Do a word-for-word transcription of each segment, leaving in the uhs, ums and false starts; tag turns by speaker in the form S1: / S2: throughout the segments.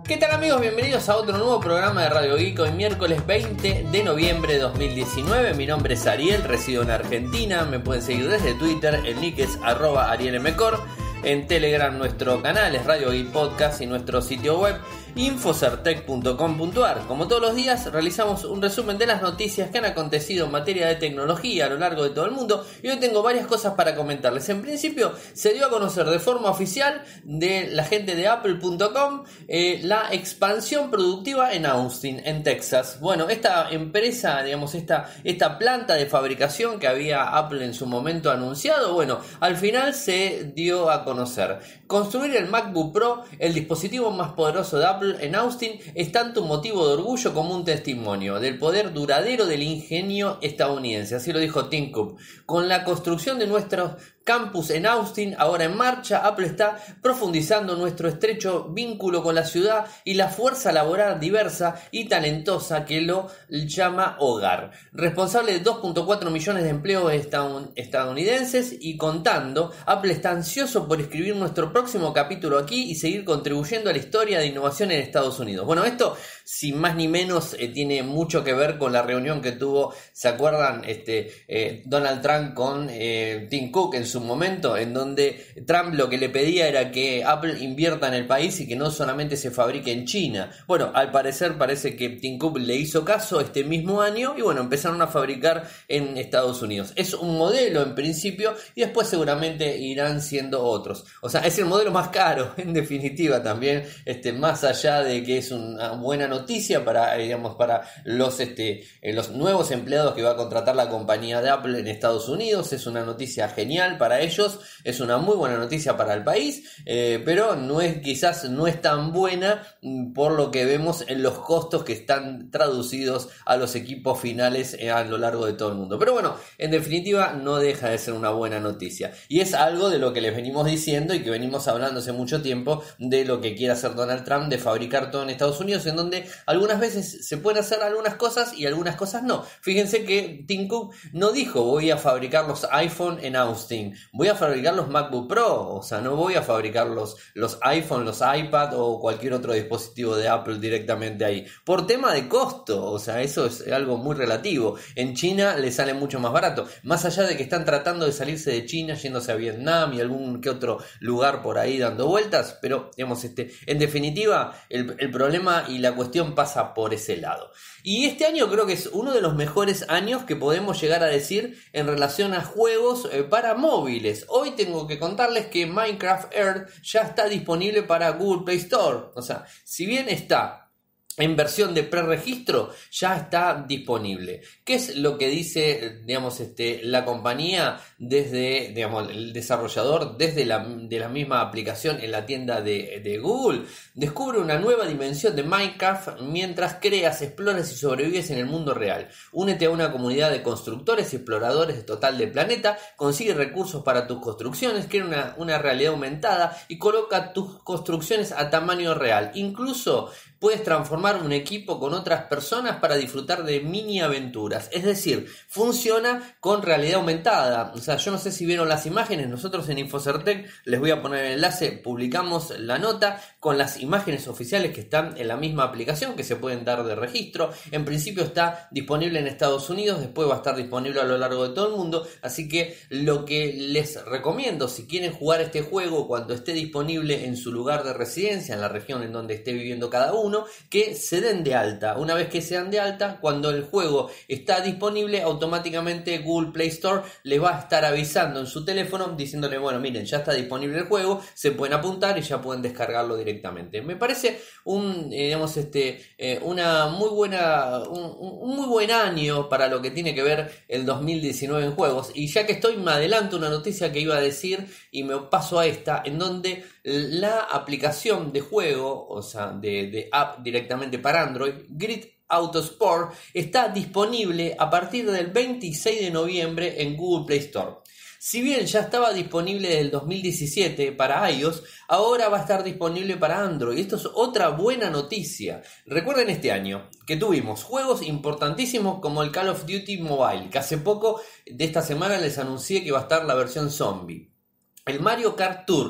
S1: ¿Qué tal amigos? Bienvenidos a otro nuevo programa de Radio Geek. Hoy miércoles veinte de noviembre de dos mil diecinueve. Mi nombre es Ariel, resido en Argentina. Me pueden seguir desde Twitter, el nick es arroba arielmcor. En Telegram nuestro canal es Radio Geek Podcast y nuestro sitio web infocertec punto com punto a r. Como todos los días realizamos un resumen de las noticias que han acontecido en materia de tecnología a lo largo de todo el mundo, y hoy tengo varias cosas para comentarles. En principio se dio a conocer de forma oficial de la gente de apple punto com eh, la expansión productiva en Austin, en Texas. Bueno, esta empresa, digamos, esta, esta planta de fabricación que había Apple en su momento anunciado, bueno, al final se dio a conocer. Construir el MacBook Pro, el dispositivo más poderoso de Apple en Austin, es tanto un motivo de orgullo como un testimonio del poder duradero del ingenio estadounidense. Así lo dijo Tim Cook. Con la construcción de nuestros campus en Austin ahora en marcha, Apple está profundizando nuestro estrecho vínculo con la ciudad y la fuerza laboral diversa y talentosa que lo llama hogar. Responsable de dos punto cuatro millones de empleos estadounidenses y contando, Apple está ansioso por escribir nuestro próximo capítulo aquí y seguir contribuyendo a la historia de innovación en Estados Unidos. Bueno, esto sin más ni menos eh, tiene mucho que ver con la reunión que tuvo, ¿se acuerdan? Este, eh, Donald Trump con eh, Tim Cook en su momento, en donde Trump lo que le pedía era que Apple invierta en el país y que no solamente se fabrique en China. Bueno, al parecer parece que Tim Cook le hizo caso este mismo año y bueno, empezaron a fabricar en Estados Unidos. Es un modelo en principio y después seguramente irán siendo otros. O sea, es el modelo más caro en definitiva también, este, más allá de que es una buena noticia para, digamos, para los, este, los nuevos empleados que va a contratar la compañía de Apple en Estados Unidos. Es una noticia genial para ellos, es una muy buena noticia para el país, eh, pero no es, quizás no es tan buena por lo que vemos en los costos que están traducidos a los equipos finales eh, a lo largo de todo el mundo. Pero bueno, en definitiva no deja de ser una buena noticia y es algo de lo que les venimos diciendo y que venimos hablando hace mucho tiempo, de lo que quiere hacer Donald Trump de fabricar todo en Estados Unidos, en donde algunas veces se pueden hacer algunas cosas y algunas cosas no. Fíjense que Tim Cook no dijo voy a fabricar los iPhone en Austin, voy a fabricar los MacBook Pro, o sea, no voy a fabricar los, los iPhone, los iPad o cualquier otro dispositivo de Apple directamente ahí, por tema de costo. O sea, eso es algo muy relativo. En China le sale mucho más barato, más allá de que están tratando de salirse de China, yéndose a Vietnam y algún que otro lugar por ahí dando vueltas, pero digamos, este, en definitiva el, el problema y la cuestión pasa por ese lado. Y este año creo que es uno de los mejores años que podemos llegar a decir en relación a juegos eh, para móviles. Hoy tengo que contarles que Minecraft Earth ya está disponible para Google Play Store. O sea, si bien está en versión de preregistro, ya está disponible. ¿Qué es lo que dice, digamos, este, la compañía desde, digamos, el desarrollador desde la, de la misma aplicación en la tienda de, de Google? Descubre una nueva dimensión de Minecraft mientras creas, exploras y sobrevives en el mundo real. Únete a una comunidad de constructores y exploradores total del planeta, consigue recursos para tus construcciones, crea una, una realidad aumentada y coloca tus construcciones a tamaño real. Incluso puedes transformar un equipo con otras personas para disfrutar de mini aventuras. Es decir, funciona con realidad aumentada. O sea, yo no sé si vieron las imágenes. Nosotros en Infocertec, les voy a poner el enlace, publicamos la nota con las imágenes oficiales que están en la misma aplicación, que se pueden dar de registro. En principio está disponible en Estados Unidos, después va a estar disponible a lo largo de todo el mundo. Así que lo que les recomiendo, si quieren jugar este juego cuando esté disponible en su lugar de residencia, en la región en donde esté viviendo cada uno, que se den de alta. Una vez que sean de alta, cuando el juego está disponible, automáticamente Google Play Store les va a estar avisando en su teléfono diciéndole, bueno, miren, ya está disponible el juego, se pueden apuntar y ya pueden descargarlo directamente. Me parece un, eh, digamos, este, eh, una muy buena, un, un muy buen año para lo que tiene que ver el dos mil diecinueve en juegos. Y ya que estoy, me adelanto una noticia que iba a decir y me paso a esta, en donde la aplicación de juego, o sea, de, de app directamente para Android, Grid Autosport, está disponible a partir del veintiséis de noviembre en Google Play Store. Si bien ya estaba disponible desde el dos mil diecisiete para iOS, ahora va a estar disponible para Android. Esto es otra buena noticia. Recuerden este año que tuvimos juegos importantísimos como el Call of Duty Mobile, que hace poco de esta semana les anuncié que va a estar la versión zombie. El Mario Kart Tour,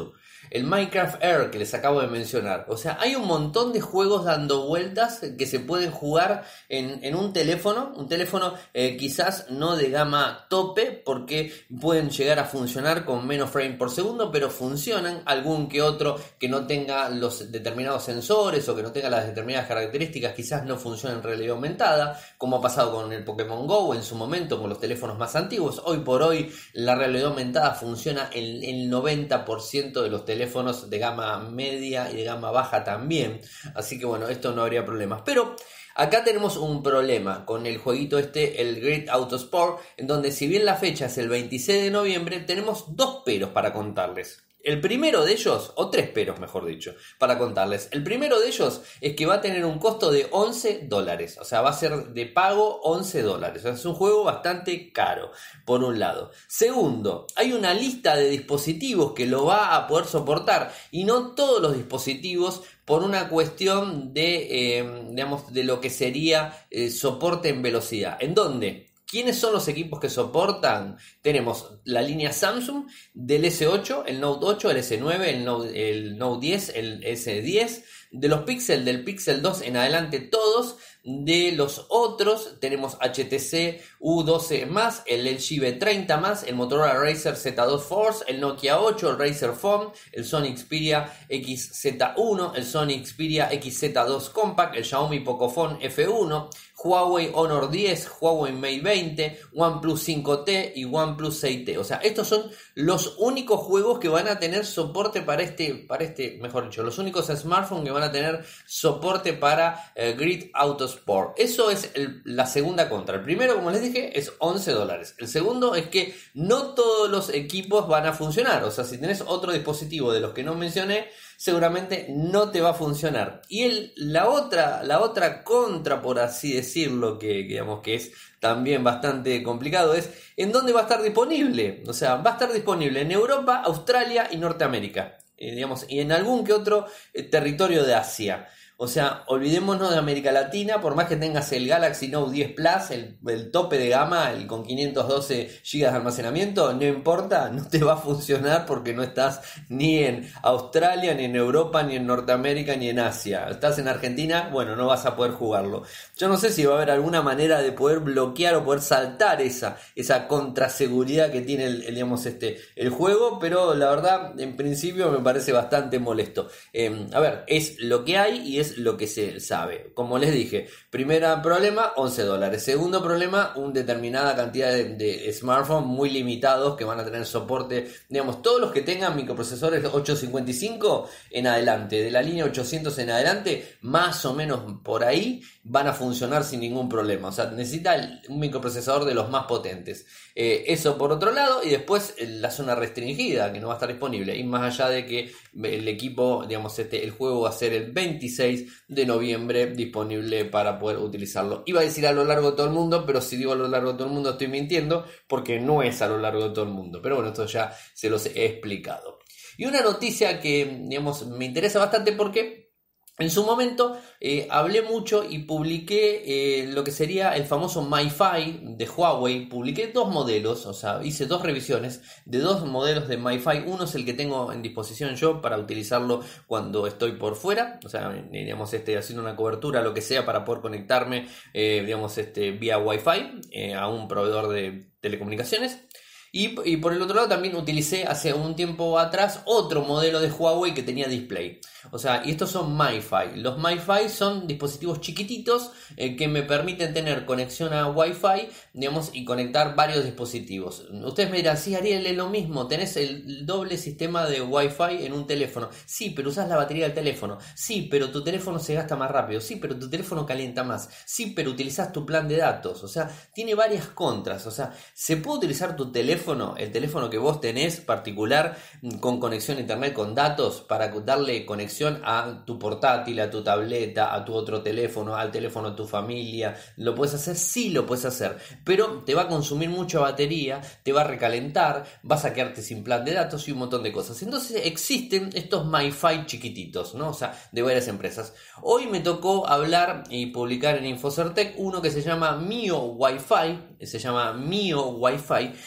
S1: el Minecraft Air que les acabo de mencionar. O sea, hay un montón de juegos dando vueltas que se pueden jugar en, en un teléfono, un teléfono eh, quizás no de gama tope, porque pueden llegar a funcionar con menos frame por segundo, pero funcionan. Algún que otro que no tenga los determinados sensores o que no tenga las determinadas características quizás no funciona en realidad aumentada, como ha pasado con el Pokémon Go en su momento con los teléfonos más antiguos. Hoy por hoy la realidad aumentada funciona en el noventa por ciento de los teléfonos de gama media y de gama baja también, así que bueno, esto no habría problemas. Pero acá tenemos un problema con el jueguito este, el Grid Autosport, en donde si bien la fecha es el veintiséis de noviembre, tenemos dos peros para contarles. El primero de ellos, o tres peros mejor dicho, para contarles. El primero de ellos es que va a tener un costo de once dólares. O sea, va a ser de pago once dólares. O sea, es un juego bastante caro, por un lado. Segundo, hay una lista de dispositivos que lo va a poder soportar. Y no todos los dispositivos, por una cuestión de, eh, digamos, de lo que sería eh, soporte en velocidad. ¿En dónde? ¿Quiénes son los equipos que soportan? Tenemos la línea Samsung del ese ocho, el Note ocho, el ese nueve, el Note, el Note diez, el ese diez. De los Pixel, del Pixel dos en adelante todos. De los otros tenemos H T C U doce más, el L G V treinta más, el Motorola Razr Z dos Force, el Nokia ocho, el Razer Phone, el Sony Xperia X Z uno, el Sony Xperia X Z dos Compact, el Xiaomi Pocophone F uno, Huawei Honor diez, Huawei Mate veinte, OnePlus cinco T y OnePlus seis T. O sea, estos son los únicos juegos que van a tener soporte para este, para este, mejor dicho, los únicos smartphones que van a tener soporte para eh, Grid Autosport. Eso es el, la segunda contra. El primero, como les dije, es once dólares. El segundo es que no todos los equipos van a funcionar. O sea, si tenés otro dispositivo de los que no mencioné, seguramente no te va a funcionar. Y el, la otra, la otra contra, por así decirlo, que, que digamos que es también bastante complicado, es en dónde va a estar disponible. O sea, va a estar disponible en Europa, Australia y Norteamérica. Eh, digamos, y en algún que otro eh, territorio de Asia. O sea, olvidémonos de América Latina, por más que tengas el Galaxy Note diez Plus, el, el tope de gama, el con quinientos doce gigas de almacenamiento, no importa, no te va a funcionar porque no estás ni en Australia, ni en Europa, ni en Norteamérica, ni en Asia. Estás en Argentina, bueno, no vas a poder jugarlo. Yo no sé si va a haber alguna manera de poder bloquear o poder saltar esa, esa contraseguridad que tiene el, el, digamos, este, el juego, pero la verdad, en principio me parece bastante molesto. Eh, a ver, es lo que hay y es lo que se sabe. Como les dije, primer problema, once dólares. Segundo problema, una determinada cantidad de, de smartphones muy limitados que van a tener soporte, digamos, todos los que tengan microprocesores ochocientos cincuenta y cinco en adelante, de la línea ochocientos en adelante, más o menos por ahí, van a funcionar sin ningún problema. O sea, necesita el, un microprocesador de los más potentes. Eh, eso por otro lado, y después la zona restringida, que no va a estar disponible. Y más allá de que el equipo, digamos, este, el juego va a ser el veintiséis de noviembre disponible para poder utilizarlo. Iba a decir a lo largo de todo el mundo, pero si digo a lo largo de todo el mundo estoy mintiendo, porque no es a lo largo de todo el mundo. Pero bueno, esto ya se los he explicado. Y una noticia que, digamos, me interesa bastante porque en su momento eh, hablé mucho y publiqué eh, lo que sería el famoso MiFi de Huawei. Publiqué dos modelos, o sea, hice dos revisiones de dos modelos de MiFi. Uno es el que tengo en disposición yo para utilizarlo cuando estoy por fuera, o sea, digamos, este, haciendo una cobertura, lo que sea, para poder conectarme, eh, digamos, este, vía Wi-Fi eh, a un proveedor de telecomunicaciones. Y, y por el otro lado también utilicé hace un tiempo atrás otro modelo de Huawei que tenía display. O sea, y estos son MiFi. Los MiFi son dispositivos chiquititos eh, que me permiten tener conexión a Wi-Fi, digamos, y conectar varios dispositivos. Ustedes me dirán, sí, Ariel, es lo mismo. Tenés el doble sistema de Wi-Fi en un teléfono. Sí, pero usás la batería del teléfono. Sí, pero tu teléfono se gasta más rápido. Sí, pero tu teléfono calienta más. Sí, pero utilizás tu plan de datos. O sea, tiene varias contras. O sea, se puede utilizar tu teléfono, el teléfono que vos tenés particular, con conexión a internet, con datos, para darle conexión a tu portátil, a tu tableta, a tu otro teléfono, al teléfono de tu familia. ¿Lo puedes hacer? Sí, lo puedes hacer, pero te va a consumir mucha batería, te va a recalentar, vas a quedarte sin plan de datos y un montón de cosas. Entonces existen estos MiFi chiquititos, ¿no? O sea, de varias empresas. Hoy me tocó hablar y publicar en Infocertec uno que se llama Mio Wi-Fi, se llama Mio Wi-Fi, y que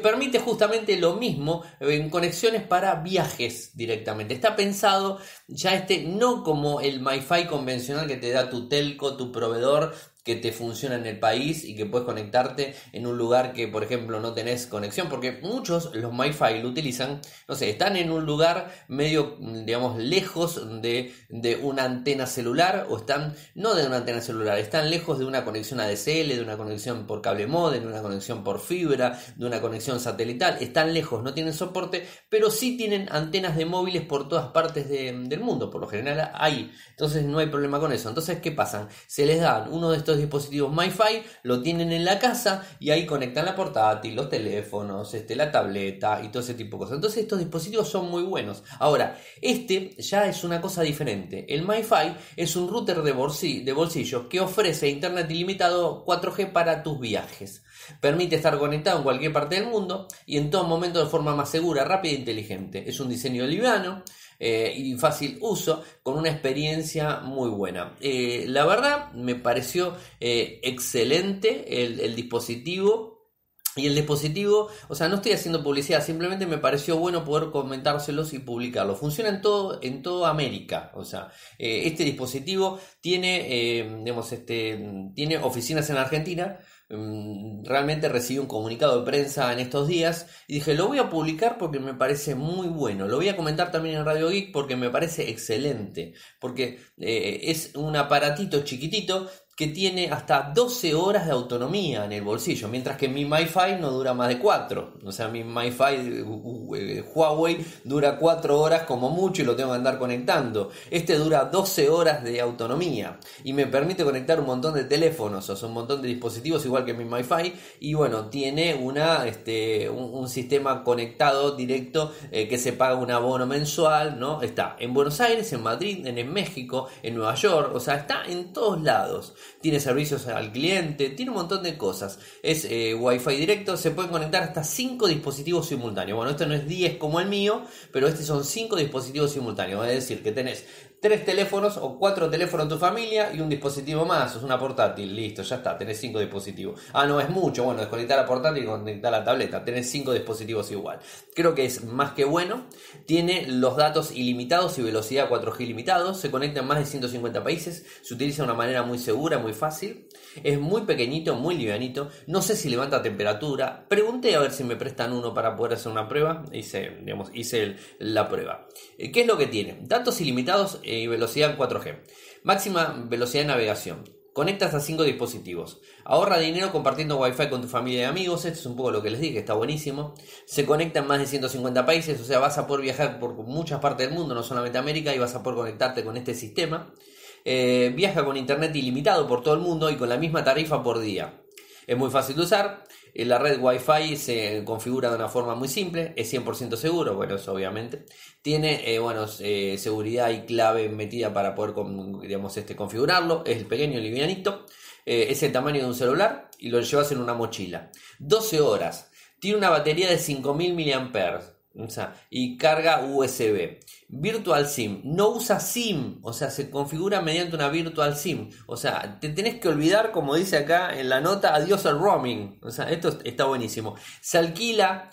S1: permite justamente lo mismo en conexiones para viajes directamente. Está pensado ya este no como el MiFi convencional que te da tu telco, tu proveedor, que te funciona en el país y que puedes conectarte en un lugar que, por ejemplo, no tenés conexión, porque muchos los MiFi lo utilizan, no sé, están en un lugar medio, digamos, lejos de, de una antena celular, o están, no de una antena celular, están lejos de una conexión A D S L, de una conexión por cable módem, de una conexión por fibra, de una conexión satelital, están lejos, no tienen soporte, pero sí tienen antenas de móviles por todas partes de, del mundo, por lo general hay, entonces no hay problema con eso. Entonces, ¿qué pasa? Se les dan uno de estos dispositivos MiFi, lo tienen en la casa y ahí conectan la portátil, los teléfonos, este, la tableta y todo ese tipo de cosas. Entonces estos dispositivos son muy buenos. Ahora, este ya es una cosa diferente. El MiFi es un router de bolsillo, de bolsillo que ofrece internet ilimitado cuatro G para tus viajes. Permite estar conectado en cualquier parte del mundo y en todo momento de forma más segura, rápida e inteligente. Es un diseño liviano Eh, y fácil uso, con una experiencia muy buena. Eh, la verdad me pareció eh, excelente el, el dispositivo. Y el dispositivo, o sea, no estoy haciendo publicidad, simplemente me pareció bueno poder comentárselos y publicarlo. Funciona en todo, en toda América. O sea, eh, este dispositivo tiene, eh, digamos, este, tiene oficinas en Argentina. Realmente recibí un comunicado de prensa en estos días y dije, lo voy a publicar porque me parece muy bueno. Lo voy a comentar también en Radio Geek porque me parece excelente. Porque eh, es un aparatito chiquitito que tiene hasta doce horas de autonomía en el bolsillo, mientras que mi MiFi no dura más de cuatro. O sea, mi MiFi uh, uh, Huawei dura cuatro horas como mucho y lo tengo que andar conectando. Este dura doce horas de autonomía y me permite conectar un montón de teléfonos, o sea, un montón de dispositivos igual que mi MiFi. Y bueno, tiene una, este, un, un sistema conectado directo eh, que se paga un abono mensual, ¿no? Está en Buenos Aires, en Madrid, en, en México, en Nueva York, o sea, está en todos lados. Tiene servicios al cliente, tiene un montón de cosas. Es eh, Wi-Fi directo, se pueden conectar hasta cinco dispositivos simultáneos. Bueno, esto no es diez como el mío, pero estos son cinco dispositivos simultáneos. Es decir, que tenés tres teléfonos o cuatro teléfonos en tu familia y un dispositivo más, es una portátil, listo, ya está, tenés cinco dispositivos. Ah, no, es mucho, bueno, desconectar la portátil y conectar la tableta, tenés cinco dispositivos igual. Creo que es más que bueno, tiene los datos ilimitados y velocidad cuatro G ilimitados, se conecta en más de ciento cincuenta países, se utiliza de una manera muy segura, muy fácil, es muy pequeñito, muy livianito, no sé si levanta temperatura, pregunté a ver si me prestan uno para poder hacer una prueba, hice, digamos, hice el, la prueba. ¿Qué es lo que tiene? Datos ilimitados y velocidad cuatro G. Máxima velocidad de navegación. Conectas a cinco dispositivos. Ahorra dinero compartiendo Wi-Fi con tu familia y amigos. Esto es un poco lo que les dije, está buenísimo. Se conecta en más de ciento cincuenta países, o sea, vas a poder viajar por muchas partes del mundo, no solamente América, y vas a poder conectarte con este sistema. Eh, viaja con internet ilimitado por todo el mundo y con la misma tarifa por día. Es muy fácil de usar. La red Wi-Fi se configura de una forma muy simple, es cien por ciento seguro, bueno, eso obviamente. Tiene eh, bueno, eh, seguridad y clave metida para poder, digamos, este, configurarlo. Es pequeño, livianito, eh, es el tamaño de un celular y lo llevas en una mochila. doce horas, tiene una batería de cinco mil miliamperios hora. O sea, y carga U S B. Virtual SIM, no usa SIM, o sea, se configura mediante una Virtual SIM. O sea, te tenés que olvidar, como dice acá en la nota, adiós al roaming. O sea, esto está buenísimo. Se alquila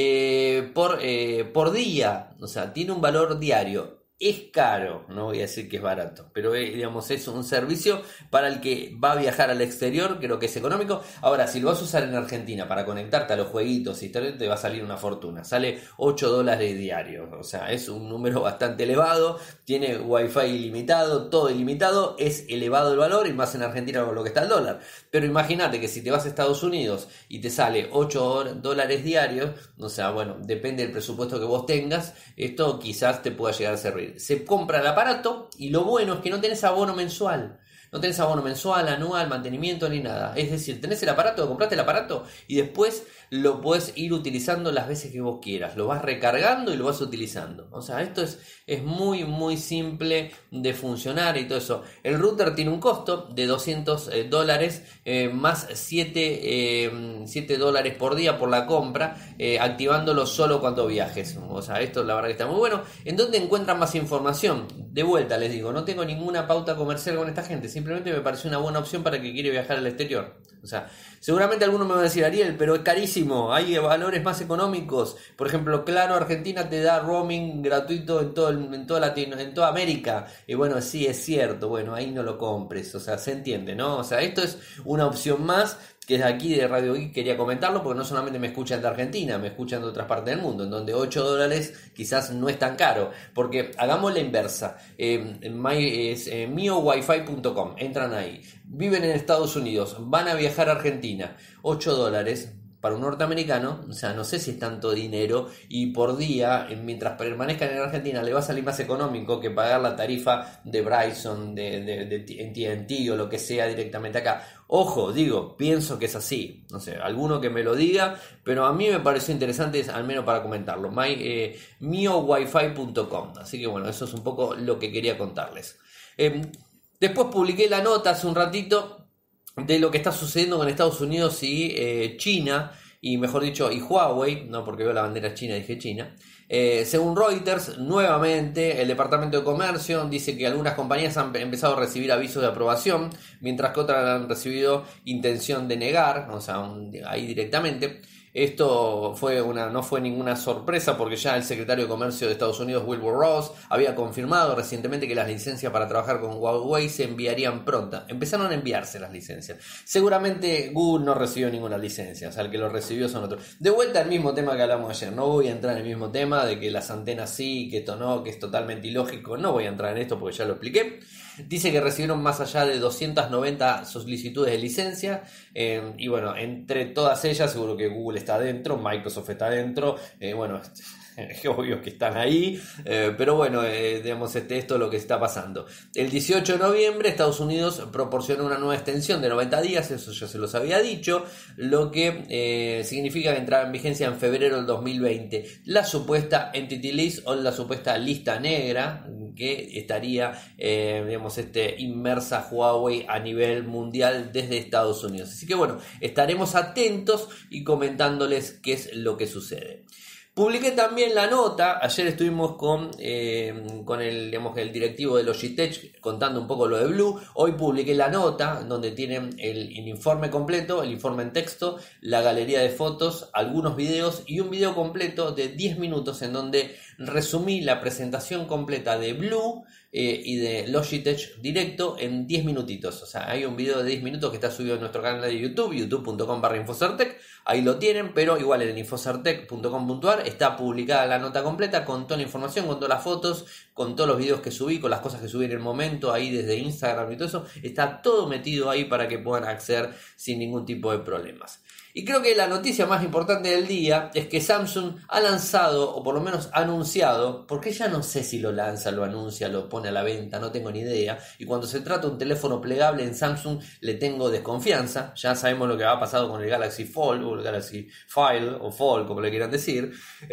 S1: eh, por, eh, por día, o sea, tiene un valor diario. Es caro, no voy a decir que es barato, pero eh, digamos, es un servicio para el que va a viajar al exterior, creo que es económico. Ahora, si lo vas a usar en Argentina para conectarte a los jueguitos y tal, te va a salir una fortuna. Sale ocho dólares diarios, o sea, es un número bastante elevado. Tiene Wi-Fi ilimitado, todo ilimitado, es elevado el valor, y más en Argentina con lo que está el dólar. Pero imagínate que si te vas a Estados Unidos y te sale ocho dólares diarios, o sea, bueno, depende del presupuesto que vos tengas, esto quizás te pueda llegar a servir. Se compra el aparato y lo bueno es que no tenés abono mensual. No tenés abono mensual, anual, mantenimiento ni nada. Es decir, tenés el aparato, compraste el aparato y después lo podés ir utilizando las veces que vos quieras. Lo vas recargando y lo vas utilizando. O sea, esto es, es muy muy simple de funcionar y todo eso. El router tiene un costo de doscientos dólares eh, más siete dólares por día por la compra, eh, activándolo solo cuando viajes. O sea, esto la verdad que está muy bueno. ¿En dónde encuentran más información? De vuelta les digo, no tengo ninguna pauta comercial con esta gente. Simplemente me pareció una buena opción para el que quiere viajar al exterior. O sea, seguramente alguno me va a decir, Ariel, pero es carísimo, hay valores más económicos. Por ejemplo, Claro Argentina te da roaming gratuito en todo el, en toda Latino, en toda América. Y bueno, sí, es cierto, bueno, ahí no lo compres. O sea, se entiende, ¿no? O sea, esto es una opción más que desde aquí de Radio Geek quería comentarlo, porque no solamente me escuchan de Argentina, me escuchan de otras partes del mundo, en donde ocho dólares quizás no es tan caro, porque hagamos la inversa. eh, my, es eh, mio wifi punto com, entran ahí, viven en Estados Unidos, van a viajar a Argentina, ocho dólares para un norteamericano, o sea, no sé si es tanto dinero, y por día, mientras permanezcan en Argentina, le va a salir más económico que pagar la tarifa de Verizon, de, de, de T N T o lo que sea directamente acá. Ojo, digo, pienso que es así, no sé, alguno que me lo diga, pero a mí me pareció interesante, al menos para comentarlo, my, eh, mio wifi punto com, así que bueno, eso es un poco lo que quería contarles. Eh, después publiqué la nota hace un ratito de lo que está sucediendo con Estados Unidos y eh, China, y mejor dicho, y Huawei, no porque veo la bandera china dije China. Eh, según Reuters, nuevamente el Departamento de Comercio dice que algunas compañías han empezado a recibir avisos de aprobación, mientras que otras han recibido intención de negar, o sea, un, ahí directamente. Esto fue una, no fue ninguna sorpresa, porque ya el secretario de Comercio de Estados Unidos, Wilbur Ross, había confirmado recientemente que las licencias para trabajar con Huawei se enviarían pronto. Empezaron a enviarse las licencias. Seguramente Google no recibió ninguna licencia, o sea, el que lo recibió son otros. De vuelta al mismo tema que hablamos ayer, no voy a entrar en el mismo tema de que las antenas sí, que esto no, que es totalmente ilógico, no voy a entrar en esto porque ya lo expliqué. Dice que recibieron más allá de doscientas noventa solicitudes de licencia, eh, y bueno, entre todas ellas seguro que Google está adentro, Microsoft está adentro, eh, bueno, es obvio que están ahí, eh, pero bueno, eh, digamos, este, esto es lo que está pasando. El dieciocho de noviembre Estados Unidos proporcionó una nueva extensión de noventa días, eso ya se los había dicho, lo que eh, significa que entrará en vigencia en febrero del dos mil veinte la supuesta Entity List o la supuesta lista negra que estaría eh, digamos, este, inmersa Huawei a nivel mundial desde Estados Unidos. Así que bueno, estaremos atentos y comentándoles qué es lo que sucede. Publiqué también la nota, ayer estuvimos con, eh, con el, digamos, el directivo de Logitech contando un poco lo de Blue. Hoy publiqué la nota donde tienen el, el informe completo, el informe en texto, la galería de fotos, algunos videos y un video completo de diez minutos en donde resumí la presentación completa de Blue eh, y de Logitech directo en diez minutitos. O sea, hay un video de diez minutos que está subido en nuestro canal de YouTube, youtube punto com barra infocertec. Ahí lo tienen, pero igual en infocertec punto com punto a r está publicada la nota completa con toda la información, con todas las fotos, con todos los videos que subí, con las cosas que subí en el momento, ahí desde Instagram y todo eso. Está todo metido ahí para que puedan acceder sin ningún tipo de problemas. Y creo que la noticia más importante del día es que Samsung ha lanzado, o por lo menos ha anunciado, porque ya no sé si lo lanza, lo anuncia, lo pone a la venta, no tengo ni idea. Y cuando se trata de un teléfono plegable en Samsung le tengo desconfianza. Ya sabemos lo que ha pasado con el Galaxy Fold, o el Galaxy File, o Fold, como le quieran decir.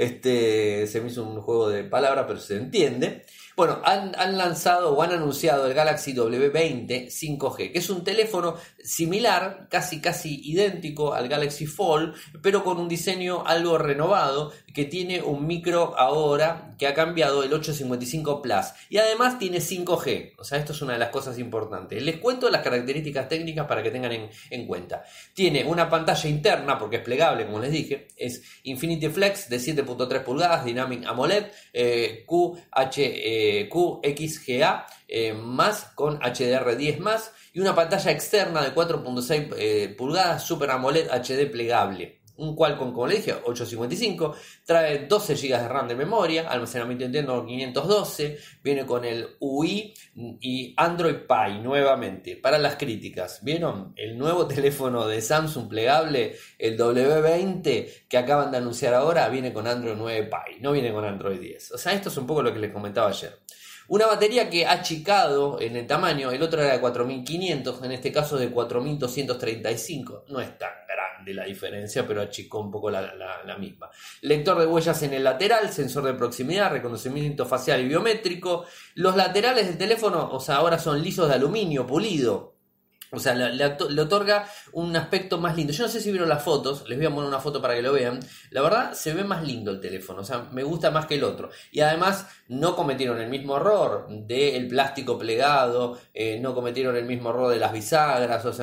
S1: Este, se me hizo un juego de palabras, pero se entiende. Bueno, han, han lanzado o han anunciado el Galaxy W veinte cinco G, que es un teléfono similar, casi casi idéntico al Galaxy Fold, pero con un diseño algo renovado, que tiene un micro ahora que ha cambiado, el ochocientos cincuenta y cinco Plus, y además tiene cinco G, o sea, esto es una de las cosas importantes. Les cuento las características técnicas para que tengan en, en cuenta. Tiene una pantalla interna, porque es plegable, como les dije, es Infinity Flex de siete punto tres pulgadas, Dynamic AMOLED, eh, Q H eh, Q X G A eh, más con H D R diez más, y una pantalla externa de cuatro punto seis eh, pulgadas Super AMOLED H D plegable. Un Qualcomm, como le dije, ochocientos cincuenta y cinco, trae doce gigas de RAM de memoria, almacenamiento interno quinientos doce, viene con el U I y Android Pie nuevamente. Para las críticas, ¿vieron? El nuevo teléfono de Samsung plegable, el W veinte, que acaban de anunciar ahora, viene con Android nueve Pie, no viene con Android diez. O sea, esto es un poco lo que les comentaba ayer. Una batería que ha achicado en el tamaño, el otro era de cuatro mil quinientos, en este caso de cuatro mil doscientos treinta y cinco, no es tan grande la diferencia, pero achicó un poco la, la, la misma. Lector de huellas en el lateral, sensor de proximidad, reconocimiento facial y biométrico. Los laterales del teléfono, o sea, ahora son lisos de aluminio pulido. O sea, le, le, le otorga un aspecto más lindo. Yo no sé si vieron las fotos, les voy a poner una foto para que lo vean. La verdad, se ve más lindo el teléfono, o sea, me gusta más que el otro. Y además, no cometieron el mismo error del plástico plegado, eh, no cometieron el mismo error de las bisagras, o sea,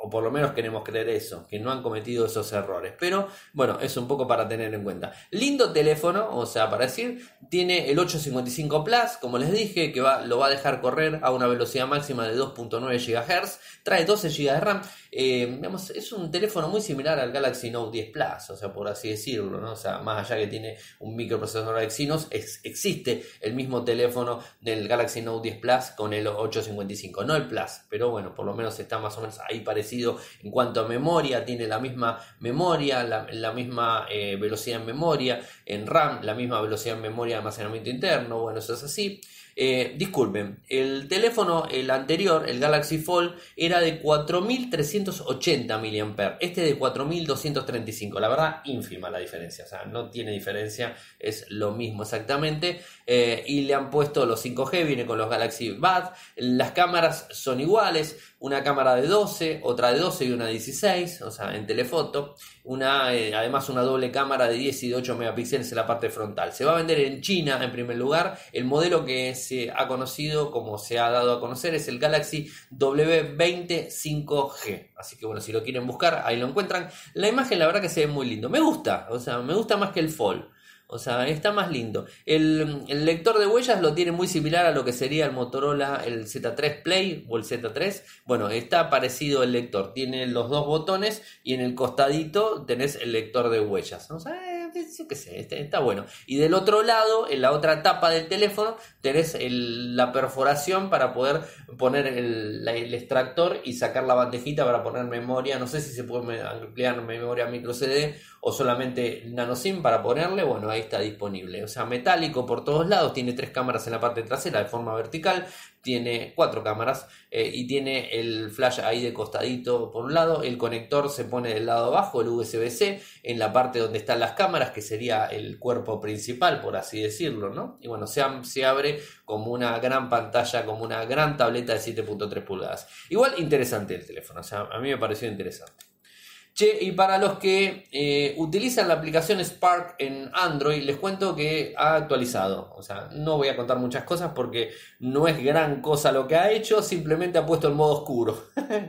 S1: o por lo menos queremos creer eso, que no han cometido esos errores. Pero bueno, es un poco para tener en cuenta. Lindo teléfono, o sea, para decir, tiene el ochocientos cincuenta y cinco Plus, como les dije, que va, lo va a dejar correr a una velocidad máxima de dos punto nueve gigahercios, trae doce gigas de RAM. Eh, digamos, es un teléfono muy similar al Galaxy Note diez Plus, o sea, por así decirlo, ¿no? O sea, más allá que tiene un microprocesador Exynos, es, existe el mismo teléfono del Galaxy Note diez Plus con el ochocientos cincuenta y cinco, no el Plus, pero bueno, por lo menos está más o menos ahí parecido en cuanto a memoria, tiene la misma memoria, la, la misma eh, velocidad en memoria, en RAM, la misma velocidad en memoria de almacenamiento interno, bueno, eso es así. Eh, disculpen, el teléfono, el anterior, el Galaxy Fold, era de cuatro mil trescientos ochenta miliamperios hora, este de cuatro mil doscientos treinta y cinco, la verdad ínfima la diferencia, o sea, no tiene diferencia, es lo mismo exactamente. Eh, y le han puesto los cinco G, viene con los Galaxy Buds, las cámaras son iguales, una cámara de doce, otra de doce y una de dieciséis, o sea, en telefoto, una, eh, además una doble cámara de diez y de ocho megapíxeles en la parte frontal. Se va a vender en China en primer lugar. El modelo que se ha conocido, como se ha dado a conocer, es el Galaxy W veinte cinco G, así que bueno, si lo quieren buscar, ahí lo encuentran. La imagen la verdad que se ve muy lindo, me gusta, o sea, me gusta más que el Fold. O sea, está más lindo. El, el lector de huellas lo tiene muy similar a lo que sería el Motorola, el Z tres Play o el Z tres. Bueno, está parecido el lector. Tiene los dos botones y en el costadito tenés el lector de huellas. O sea, yo qué sé, está, está bueno. Y del otro lado, en la otra tapa del teléfono, tenés el, la perforación para poder poner el, el extractor y sacar la bandejita para poner memoria. No sé si se puede ampliar memoria micro C D o solamente nano SIM para ponerle. Bueno, ahí está disponible. O sea, metálico por todos lados. Tiene tres cámaras en la parte trasera de forma vertical. Tiene cuatro cámaras eh, y tiene el flash ahí de costadito por un lado. El conector se pone del lado abajo, el U S B C, en la parte donde están las cámaras, que sería el cuerpo principal, por así decirlo, ¿no? Y bueno, se, se abre como una gran pantalla, como una gran tableta de siete punto tres pulgadas. Igual interesante el teléfono, o sea, a mí me pareció interesante. Che, y para los que eh, utilizan la aplicación Spark en Android, les cuento que ha actualizado. O sea, no voy a contar muchas cosas porque no es gran cosa lo que ha hecho, simplemente ha puesto el modo oscuro.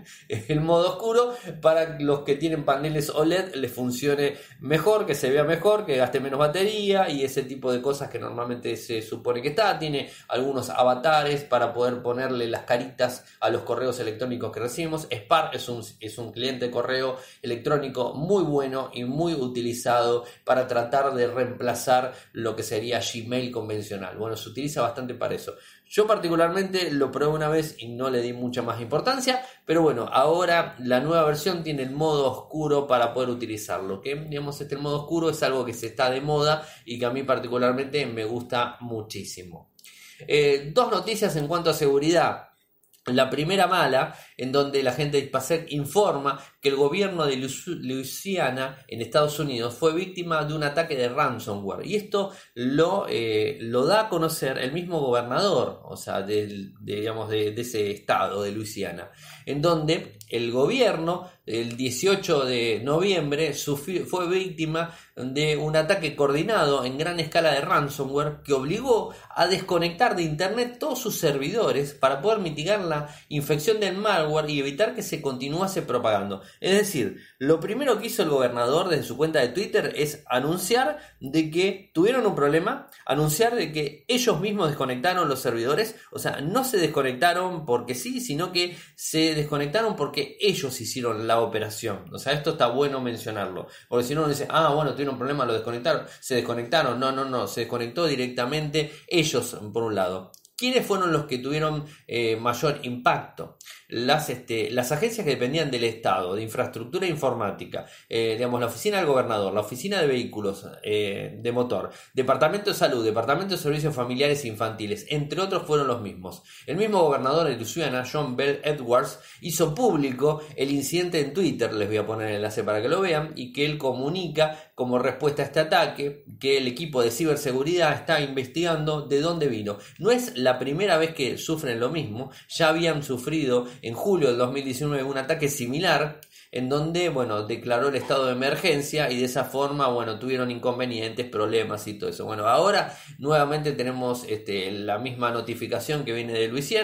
S1: El modo oscuro para los que tienen paneles O L E D les funcione mejor, que se vea mejor, que gaste menos batería y ese tipo de cosas que normalmente se supone que está. Tiene algunos avatares para poder ponerle las caritas a los correos electrónicos que recibimos. Spark es un, es un cliente de correo electrónico electrónico muy bueno y muy utilizado para tratar de reemplazar lo que sería Gmail convencional. Bueno, se utiliza bastante para eso. Yo particularmente lo probé una vez y no le di mucha más importancia, pero bueno, ahora la nueva versión tiene el modo oscuro para poder utilizarlo, que digamos, este modo oscuro es algo que se está de moda y que a mí particularmente me gusta muchísimo. Eh, dos noticias en cuanto a seguridad. La primera mala, en donde la gente de Hispasec informa que el gobierno de Luisiana en Estados Unidos fue víctima de un ataque de ransomware. Y esto lo, eh, lo da a conocer el mismo gobernador, o sea, de, de, digamos, de, de ese estado de Luisiana, en donde el gobierno el dieciocho de noviembre sufrió, fue víctima de un ataque coordinado en gran escala de ransomware que obligó a desconectar de internet todos sus servidores para poder mitigar la infección del malware y evitar que se continuase propagando. Es decir, lo primero que hizo el gobernador desde su cuenta de Twitter es anunciar de que tuvieron un problema, anunciar de que ellos mismos desconectaron los servidores, o sea, no se desconectaron porque sí, sino que se desconectaron porque ellos hicieron la operación. O sea, esto está bueno mencionarlo, porque si no uno dice, ah, bueno, tuvieron un problema, lo desconectaron, se desconectaron, no, no, no, se desconectó directamente ellos por un lado. ¿Quiénes fueron los que tuvieron eh, mayor impacto? Las, este, las agencias que dependían del Estado, de infraestructura informática, eh, digamos, la oficina del gobernador, la oficina de vehículos eh, de motor, departamento de salud, departamento de servicios familiares e infantiles, entre otros fueron los mismos. El mismo gobernador de Luisiana, John Bell Edwards, hizo público el incidente en Twitter, les voy a poner el enlace para que lo vean, y que él comunica como respuesta a este ataque que el equipo de ciberseguridad está investigando de dónde vino. No es la primera vez que sufren lo mismo, ya habían sufrido en julio del dos mil diecinueve un ataque similar en donde, bueno, declaró el estado de emergencia y de esa forma, bueno, tuvieron inconvenientes, problemas y todo eso. Bueno, ahora nuevamente tenemos este, la misma notificación que viene de Luisiana,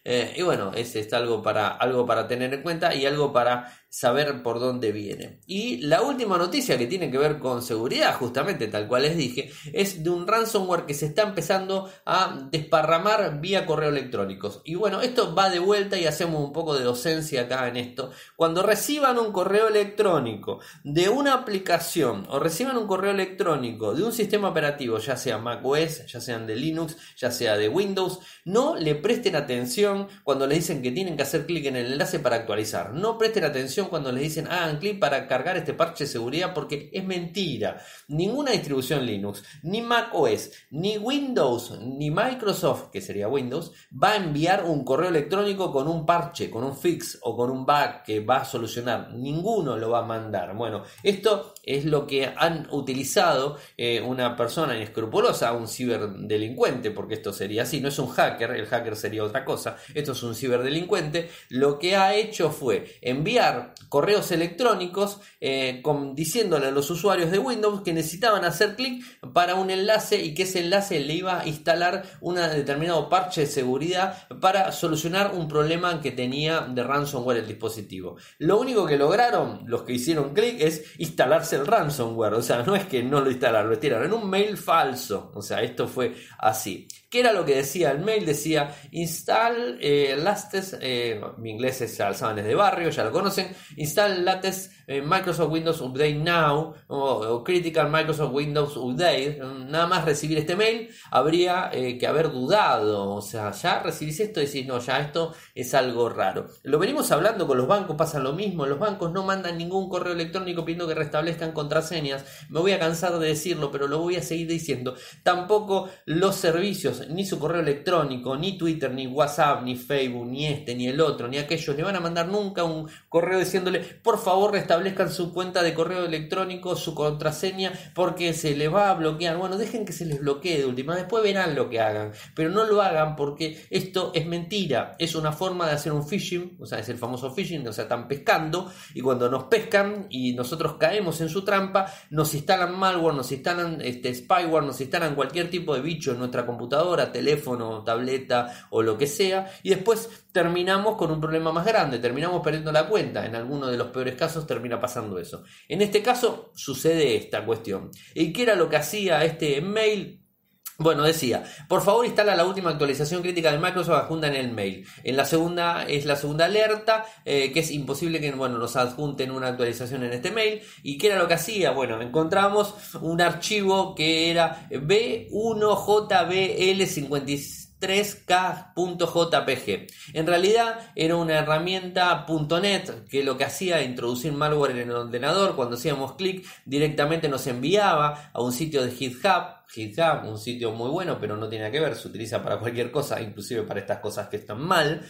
S1: Eh, y bueno, es, es algo para, algo para tener en cuenta y algo para saber por dónde viene. Y la última noticia que tiene que ver con seguridad, justamente tal cual les dije, es de un ransomware que se está empezando a desparramar vía correo electrónicos. Y bueno, esto va de vuelta y hacemos un poco de docencia acá en esto. Cuando reciban un correo electrónico de una aplicación o reciban un correo electrónico de un sistema operativo, ya sea macOS, ya sean de Linux, ya sea de Windows, no le presten atención cuando le dicen que tienen que hacer clic en el enlace para actualizar. No presten atención cuando les dicen hagan clic para cargar este parche de seguridad, porque es mentira. Ninguna distribución Linux, ni macOS, ni Windows, ni Microsoft, que sería Windows, va a enviar un correo electrónico con un parche, con un fix o con un bug que va a solucionar. Ninguno lo va a mandar. Bueno, esto es lo que han utilizado eh, una persona inescrupulosa, un ciberdelincuente, porque esto sería así, no es un hacker, el hacker sería otra cosa, esto es un ciberdelincuente. Lo que ha hecho fue enviar correos electrónicos eh, con, diciéndole a los usuarios de Windows que necesitaban hacer clic para un enlace y que ese enlace le iba a instalar un determinado parche de seguridad para solucionar un problema que tenía de ransomware el dispositivo. Lo único que lograron los que hicieron clic es instalarse el ransomware, o sea, no es que no lo instalaron, lo instalaron en un mail falso, o sea, esto fue así. ¿Qué era lo que decía el mail? Decía install eh, latest, eh, mi inglés es alzaban de barrio, ya lo conocen, install latest eh, Microsoft Windows Update Now o, o Critical Microsoft Windows Update. Nada más recibir este mail habría eh, que haber dudado, o sea, ya recibís esto y decís no, ya esto es algo raro. Lo venimos hablando con los bancos, pasa lo mismo, los bancos no mandan ningún correo electrónico pidiendo que restablezcan contraseñas, me voy a cansar de decirlo, pero lo voy a seguir diciendo, tampoco los servicios, ni su correo electrónico, ni Twitter, ni WhatsApp, ni Facebook, ni este, ni el otro, ni aquellos, le van a mandar nunca un correo diciéndole por favor restablezcan su cuenta de correo electrónico, su contraseña, porque se les va a bloquear. Bueno, dejen que se les bloquee de última, después verán lo que hagan, pero no lo hagan porque esto es mentira, es una forma de hacer un phishing, o sea, es el famoso phishing, o sea, están pescando y cuando nos pescan y nosotros caemos en su trampa, nos instalan malware, nos instalan este, spyware, nos instalan cualquier tipo de bicho en nuestra computadora, teléfono, tableta o lo que sea, y después terminamos con un problema más grande, terminamos perdiendo la cuenta. En alguno de los peores casos termina pasando eso. En este caso sucede esta cuestión. ¿Y qué era lo que hacía este mail? Bueno, decía, por favor instala la última actualización crítica de Microsoft adjunta en el mail. En la segunda, es la segunda alerta, eh, que es imposible que, bueno, nos adjunten una actualización en este mail. ¿Y qué era lo que hacía? Bueno, encontramos un archivo que era B uno J B L cincuenta y tres K punto J P G. En realidad era una herramienta .net que lo que hacía era introducir malware en el ordenador. Cuando hacíamos clic directamente nos enviaba a un sitio de GitHub. GitHub, un sitio muy bueno, pero no tiene nada que ver, se utiliza para cualquier cosa, inclusive para estas cosas que están mal.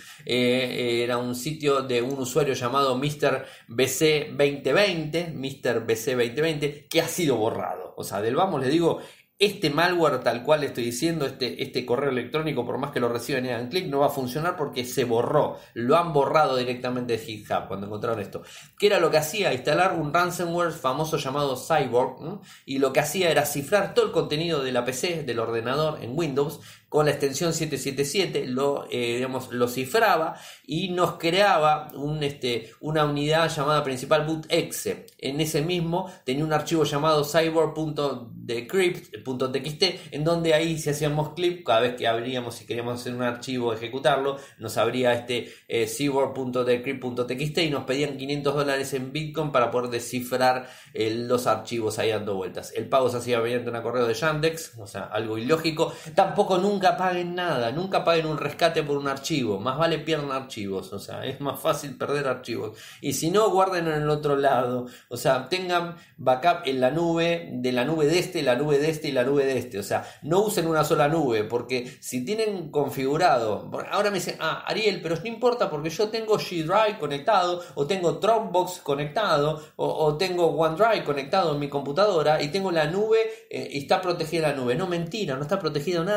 S1: Eh, era un sitio de un usuario llamado mister B C veinte veinte, mister B C veinte veinte, que ha sido borrado. O sea, del vamos, le digo, este malware tal cual le estoy diciendo, este, este correo electrónico, por más que lo reciban y hagan clic, no va a funcionar porque se borró. Lo han borrado directamente de GitHub cuando encontraron esto. ¿Qué era lo que hacía? Instalar un ransomware famoso llamado Cyborg, ¿no? Y lo que hacía era cifrar todo el contenido de la P C, del ordenador en Windows, con la extensión siete siete siete, lo, eh, digamos, lo cifraba y nos creaba un, este, una unidad llamada principal boot.exe. En ese mismo tenía un archivo llamado cyborg punto decrypt punto t x t, en donde ahí si hacíamos clic, cada vez que abríamos, si queríamos hacer un archivo, ejecutarlo, nos abría este eh, cyborg punto decrypt punto t x t y nos pedían quinientos dólares en Bitcoin para poder descifrar eh, los archivos ahí dando vueltas. El pago se hacía mediante un correo de Yandex, o sea, algo ilógico. Tampoco nunca Nunca paguen nada, nunca paguen un rescate por un archivo, más vale pierdan archivos, o sea, es más fácil perder archivos. Y si no, guarden en el otro lado, o sea, tengan backup en la nube, de la nube de este, la nube de este y la nube de este, o sea, no usen una sola nube, porque si tienen configurado, ahora me dicen, ah, Ariel, pero no importa porque yo tengo G Drive conectado, o tengo Dropbox conectado, o, o tengo OneDrive conectado en mi computadora, y tengo la nube, eh, y está protegida la nube. No, mentira, no está protegida nada en la nube.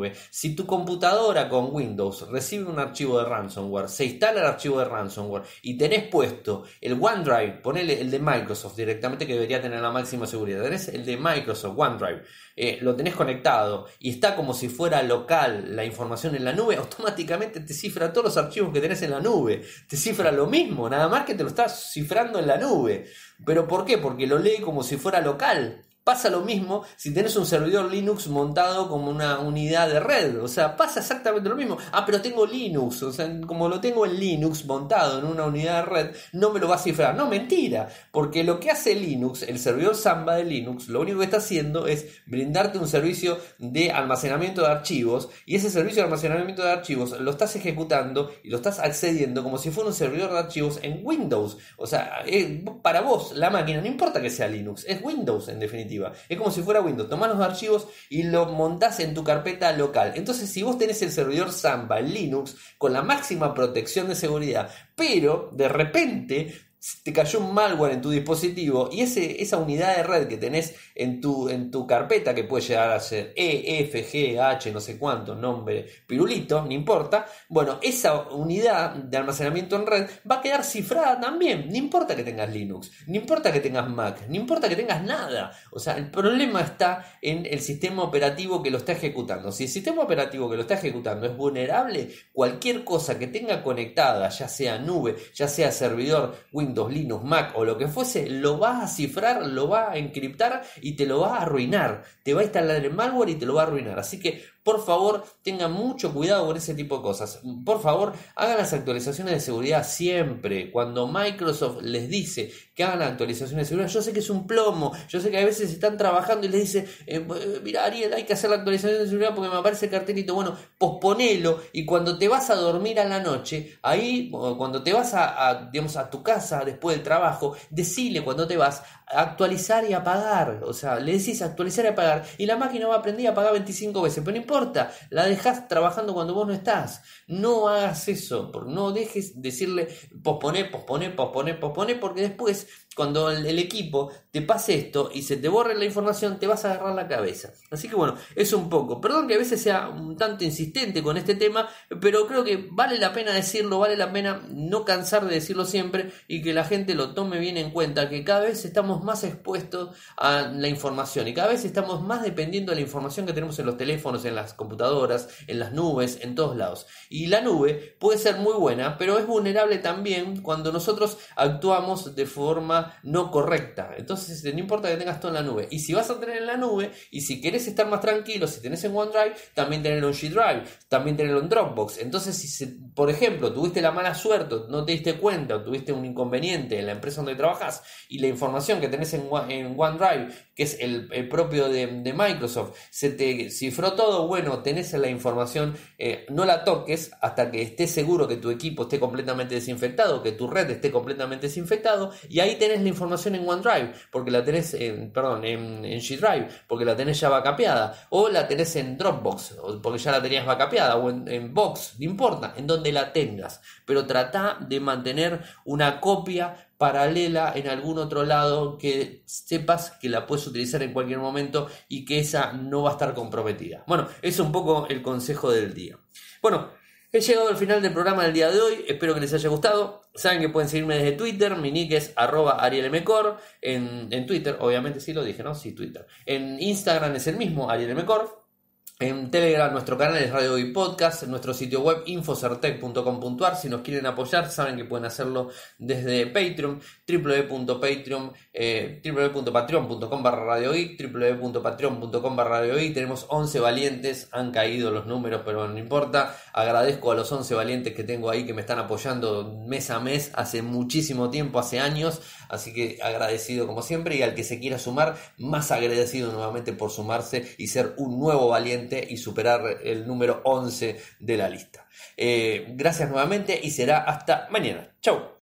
S1: nube. Si tu computadora con Windows recibe un archivo de ransomware, se instala el archivo de ransomware y tenés puesto el OneDrive, ponele el de Microsoft directamente, que debería tener la máxima seguridad, tenés el de Microsoft OneDrive, eh, lo tenés conectado y está como si fuera local la información en la nube, automáticamente te cifra todos los archivos que tenés en la nube, te cifra lo mismo, nada más que te lo estás cifrando en la nube. ¿Pero por qué? Porque lo lee como si fuera local. Pasa lo mismo si tenés un servidor Linux montado como una unidad de red. O sea, pasa exactamente lo mismo. Ah, pero tengo Linux. O sea, como lo tengo en Linux montado en una unidad de red, no me lo va a cifrar. No, mentira. Porque lo que hace Linux, el servidor Samba de Linux, lo único que está haciendo es brindarte un servicio de almacenamiento de archivos. Y ese servicio de almacenamiento de archivos lo estás ejecutando y lo estás accediendo como si fuera un servidor de archivos en Windows. O sea, es, para vos, la máquina, no importa que sea Linux, es Windows en definitiva. Es como si fuera Windows, tomás los archivos y lo montás en tu carpeta local. Entonces, si vos tenés el servidor Samba en Linux con la máxima protección de seguridad, pero de repente te cayó un malware en tu dispositivo y ese, esa unidad de red que tenés en tu, en tu carpeta, que puede llegar a ser E, F, G, H, no sé cuánto, nombre, pirulito, no importa, bueno, esa unidad de almacenamiento en red va a quedar cifrada también, no importa que tengas Linux, no importa que tengas Mac, no importa que tengas nada. O sea, el problema está en el sistema operativo que lo está ejecutando. Si el sistema operativo que lo está ejecutando es vulnerable, cualquier cosa que tenga conectada, ya sea nube, ya sea servidor Windows, Windows, Linux, Mac o lo que fuese, lo va a cifrar, lo va a encriptar y te lo va a arruinar. Te va a instalar el malware y te lo va a arruinar. Así que, por favor, tengan mucho cuidado con ese tipo de cosas. Por favor, hagan las actualizaciones de seguridad siempre. Cuando Microsoft les dice que hagan las actualizaciones de seguridad, yo sé que es un plomo, yo sé que a veces están trabajando y les dice, eh, mira Ariel, hay que hacer la actualización de seguridad porque me aparece el cartelito. Bueno, posponelo y cuando te vas a dormir a la noche, ahí, cuando te vas a, a, digamos, a tu casa después del trabajo, decile cuando te vas a actualizar y apagar. O sea, le decís actualizar y apagar y la máquina va a aprender a apagar veinticinco veces, pero no importa, la dejás trabajando cuando vos no estás. No hagas eso, no dejes decirle posponer, posponer, posponer, posponer, porque después cuando el, el equipo te pase esto y se te borre la información, te vas a agarrar la cabeza. Así que bueno, es un poco, perdón que a veces sea un tanto insistente con este tema, pero creo que vale la pena decirlo, vale la pena no cansar de decirlo siempre y que la gente lo tome bien en cuenta, que cada vez estamos más expuestos a la información y cada vez estamos más dependiendo de la información que tenemos en los teléfonos, en las computadoras, en las nubes, en todos lados. Y la nube puede ser muy buena, pero es vulnerable también cuando nosotros actuamos de forma no correcta. Entonces no importa que tengas todo en la nube, y si vas a tener en la nube y si querés estar más tranquilo, si tenés en OneDrive, también tenerlo en G Drive, también tenerlo en Dropbox. Entonces si se, por ejemplo tuviste la mala suerte, no te diste cuenta o tuviste un inconveniente en la empresa donde trabajas y la información que tenés en, en OneDrive, que es el, el propio de, de Microsoft, se te cifró todo, bueno, tenés la información, eh, no la toques hasta que estés seguro que tu equipo esté completamente desinfectado, que tu red esté completamente desinfectado, y ahí tenés la información en OneDrive, porque la tenés en, perdón, en, en G Drive, porque la tenés ya backupeada, o la tenés en Dropbox, porque ya la tenías backupeada, o en, en Box, no importa, en donde la tengas, pero trata de mantener una copia paralela en algún otro lado que sepas que la puedes utilizar en cualquier momento y que esa no va a estar comprometida. Bueno, es un poco el consejo del día. Bueno, he llegado al final del programa del día de hoy, espero que les haya gustado. Saben que pueden seguirme desde Twitter, mi nick es arroba arielmcor, en, en Twitter, obviamente sí lo dije, ¿no? Sí, Twitter. En Instagram es el mismo, arielmcor. En Telegram nuestro canal es Radio y Podcast, en nuestro sitio web infocertec punto com punto a r. Si nos quieren apoyar saben que pueden hacerlo desde Patreon, www punto patreon eh, www punto patreon punto com barra radio geek, www punto patreon punto com barra radio geek. Tenemos once valientes, han caído los números pero no importa. Agradezco a los once valientes que tengo ahí que me están apoyando mes a mes hace muchísimo tiempo, hace años, así que agradecido como siempre, y al que se quiera sumar, más agradecido nuevamente por sumarse y ser un nuevo valiente y superar el número once de la lista. Eh, gracias nuevamente y será hasta mañana. Chau.